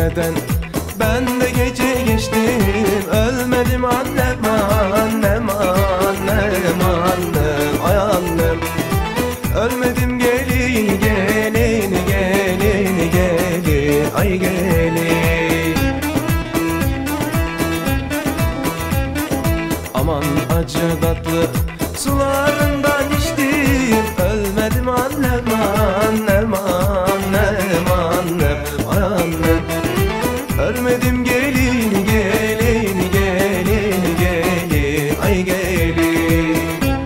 geceden ben de gece geçtim. Ölmedim annem, annem, annem, annem, ay annem. Ölmedim gelin, gelin, gelin, gelin, ay gelin. Aman acı tatlı sularından içtim. Ölmedim annem, annem, annem, annem, ay annem. Ölmedim gelin, gelin, gelin, gelin, ay gelin.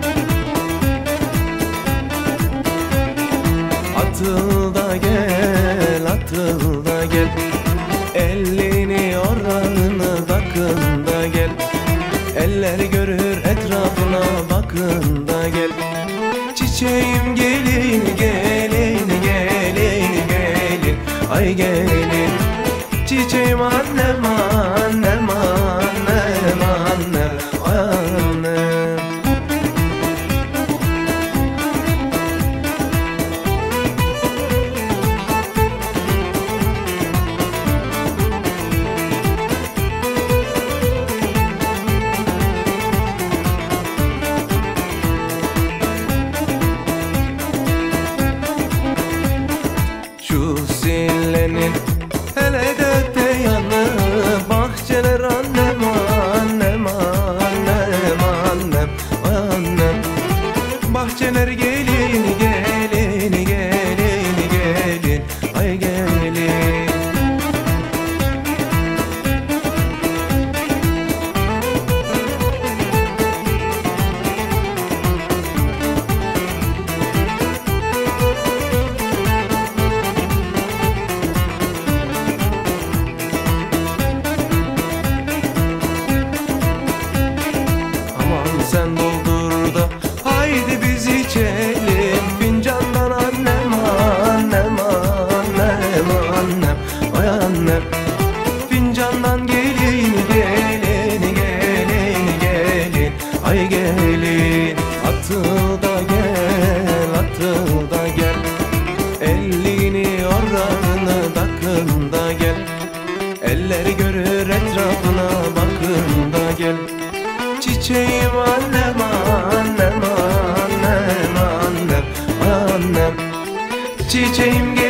Atıl da gel, atıl da gel. Elini oranını takın da gel. Eller görür etrafına bakın da gel. Çiçeğim gelin, gelin, gelin, gelin, ay gelin. Çiçeğim annem, annem, annem, annem, ay annem. Şu zillenin hele de yanı bahçeler annem, annem, annem, annem, annem. Bahçeler gelin, gelin, gelin, gelin, ay gelin. Sen doldur da haydi biz içelim fincandan annem, annem, annem, annem, ay annem. Fincandan gelin, gelin, gelin, gelin, ay gelin. Atıl da gel, atıl da gel. Elini oranını takın da gel. Elleri görür etrafına bakın da gel. Çiçeğim annem, annem, annem, annem, annem. Çiçeğim